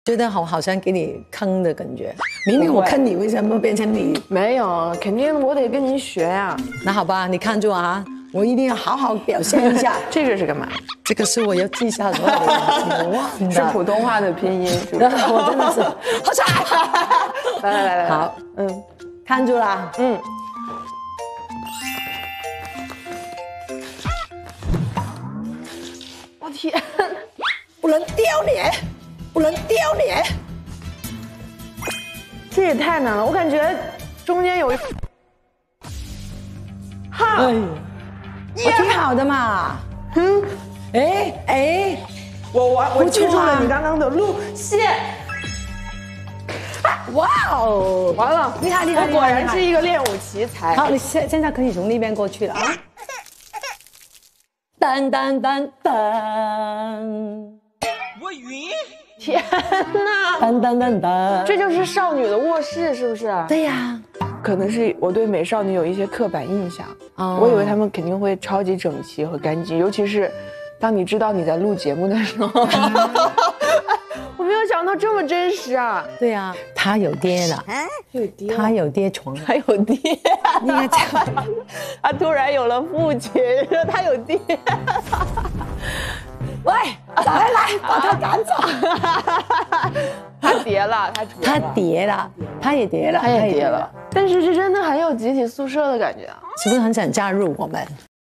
觉得好像给你坑的感觉。明明我坑你，为什么变成你？ 没有，肯定我得跟您学呀。 那好吧，你看住啊，我一定要好好表现一下。 这个是干嘛？ 这个是我要记下所有的东西， 是普通话的拼音，是不是？ 我真的是，好彩！ 来， 好，看住了， 我天， 不能丢脸，不能丢脸。 这也太难了，我感觉中间有一，哈， 我挺好的嘛。 我记住了你刚刚的路线。 哇哦， 完了， 厉害厉害！ 我果然是一个练武奇才。 好，你现在可以从那边过去了啊。噔噔噔噔， 我晕！ 天哪！ 噔噔噔噔， 这就是少女的卧室，是不是？ 对呀。 可能是我对美少女有一些刻板印象，我以为她们肯定会超级整齐和干净，尤其是当你知道你在录节目的时候，我没有想到这么真实啊！ 对呀，他有爹了， 有爹， 他有爹床， 他有爹， 应该这样。 他突然有了父亲，说他有爹。 喂，来，把他赶走。 他叠了， 他叠了，他也叠了， 他也叠了。但是这真的很有集体宿舍的感觉啊！ 是不是很想加入我们？